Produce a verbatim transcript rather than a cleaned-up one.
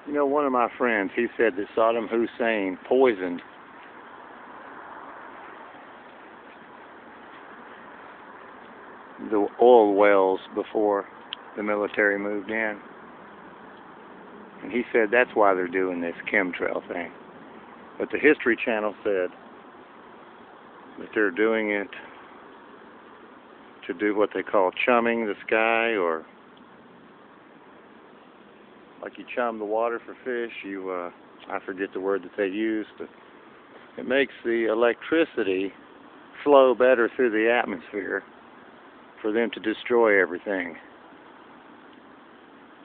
You know, one of my friends, he said that Saddam Hussein poisoned the oil wells before the military moved in. And he said that's why they're doing this chemtrail thing. But the History Channel said that they're doing it to do what they call chumming the sky, or like you chum the water for fish. You, uh, I forget the word that they use, but it makes the electricity flow better through the atmosphere for them to destroy everything.